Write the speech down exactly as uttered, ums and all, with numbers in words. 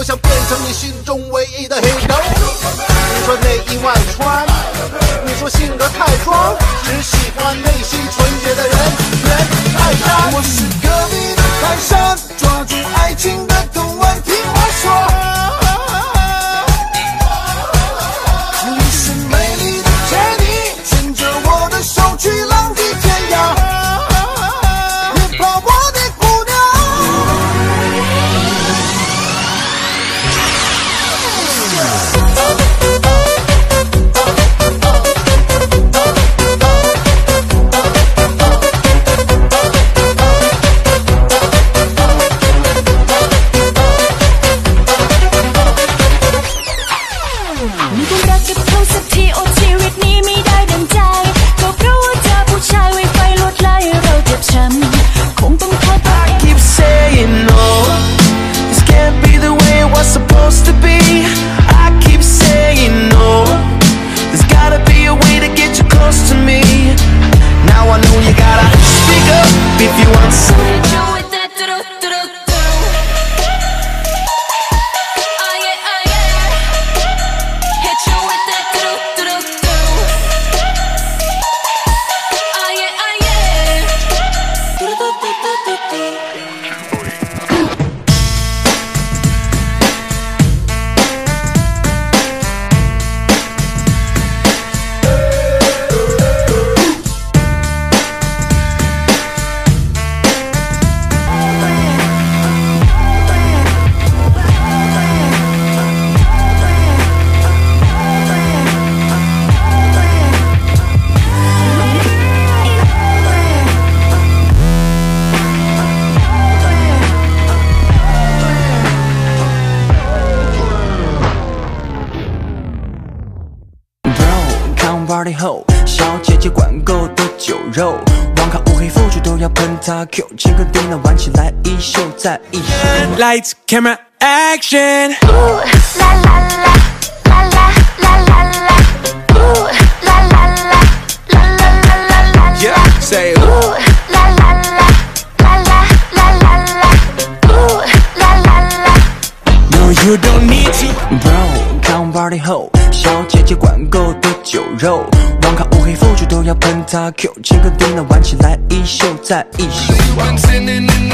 想变成你心中唯一的 hero。你说内衣外穿，你说性格太装，只喜欢内心纯洁的人，人泰山。 我是隔壁的泰山，抓住爱情的藤蔓，听我说。你是美丽的 Jenny， 牵着我的手去浪迹天涯。别怕我的姑娘。 มีความรักกับเขาสักทีโอ้ชีวิตนี้ไม่ได้ดังใจก็เพราะว่าเธอผู้ชายไวไฟลวดลายเราเจ็บช้ำคงต้องขอโทษ I keep saying no, this can't be the way it was supposed to be. I keep saying no, there's gotta be a way to get you close to me. Now I know you gotta speak up if you want some. Party 后，小姐姐管够的酒肉，网咖乌黑腐竹都要喷他 Q， 请个电脑玩起来一秀再一秀。 Lights, camera, action. Ooh, la la la, la la la la la. Ooh, la la la, la la la la la. Yeah, say ooh. Ooh, la la la, la la la la la. Ooh, la la la. No, you don't need to. Bro， 看 Party 后，小姐姐管够的酒肉，网咖乌黑腐竹都要喷他 Q， 请个电脑玩起来一秀再一秀。